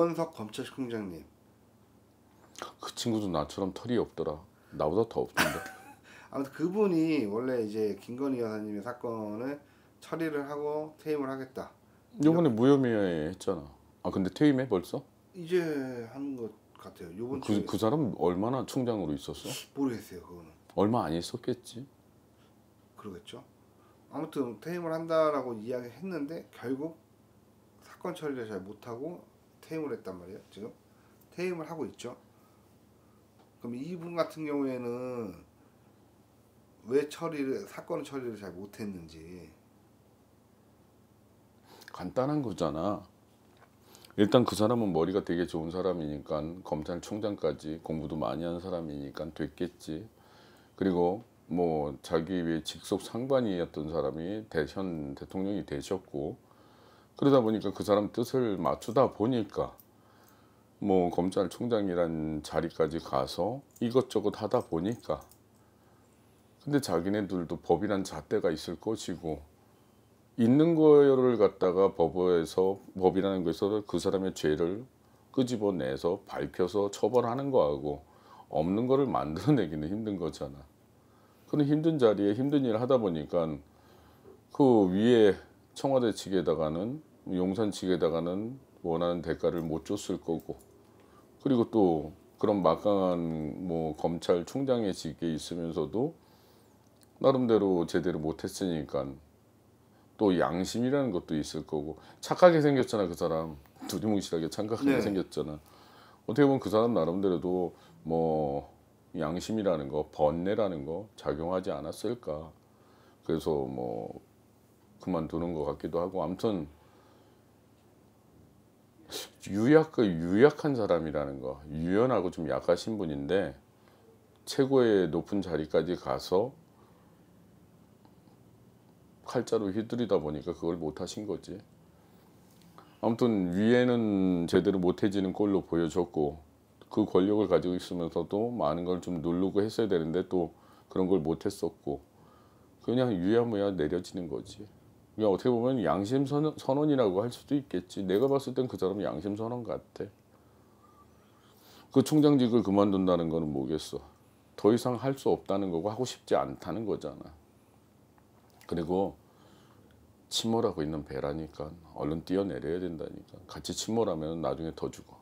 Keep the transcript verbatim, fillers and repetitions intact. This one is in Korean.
김원석 검찰총장님. 그 친구도 나처럼 털이 없더라. 나보다 더 없던데. 아무튼 그분이 원래 이제 김건희 여사님의 사건을 처리를 하고 퇴임을 하겠다. 요번에 무혐의 했잖아. 아 근데 퇴임해 벌써? 이제 하는 것 같아요. 요번 그, 주에. 그 사람 얼마나 총장으로 있었어? 모르겠어요 그거는. 얼마 안 있었겠지. 그러겠죠. 아무튼 퇴임을 한다라고 이야기했는데 결국 사건 처리를 잘 못하고 퇴임을 했단 말이에요. 지금 퇴임을 하고 있죠. 그럼 이분 같은 경우에는 왜 처리를 사건 처리를 잘 못했는지. 간단한 거잖아. 일단 그 사람은 머리가 되게 좋은 사람이니까 검찰총장까지 공부도 많이 한 사람이니까 됐겠지. 그리고 뭐 자기 왜 직속 상관이었던 사람이 현 대통령이 되셨고, 그러다 보니까 그 사람 뜻을 맞추다 보니까 뭐 검찰총장이란 자리까지 가서 이것저것 하다 보니까. 근데 자기네들도 법이란 잣대가 있을 것이고, 있는 거를 갖다가 법에서 법이라는 것에서 그 사람의 죄를 끄집어내서 밝혀서 처벌하는 거하고, 없는 거를 만들어내기는 힘든 거잖아. 그런 힘든 자리에 힘든 일을 하다 보니까 그 위에 청와대 측에다가는, 용산 측에다가는 원하는 대가를 못 줬을 거고, 그리고 또 그런 막강한 뭐 검찰총장의 직에 있으면서도 나름대로 제대로 못했으니까 또 양심이라는 것도 있을 거고. 착하게 생겼잖아 그 사람. 두리뭉실하게 착하게 네. 생겼잖아. 어떻게 보면 그 사람 나름대로도 뭐 양심이라는 거, 번뇌라는 거 작용하지 않았을까. 그래서 뭐 그만두는 것 같기도 하고. 아무튼 유약, 유약한 사람이라는 거, 유연하고 좀 약하신 분인데 최고의 높은 자리까지 가서 칼자루 휘두르다 보니까 그걸 못하신 거지. 아무튼 위에는 제대로 못해지는 꼴로 보여줬고, 그 권력을 가지고 있으면서도 많은 걸 좀 누르고 했어야 되는데 또 그런 걸 못했었고, 그냥 유야무야 내려지는 거지. 그냥 어떻게 보면 양심 선언, 선언이라고 할 수도 있겠지. 내가 봤을 땐 그 사람은 양심 선언 같아. 그 총장직을 그만둔다는 거는 뭐겠어. 더 이상 할 수 없다는 거고 하고 싶지 않다는 거잖아. 그리고 침몰하고 있는 배라니까 얼른 뛰어내려야 된다니까. 같이 침몰하면 나중에 더 죽어.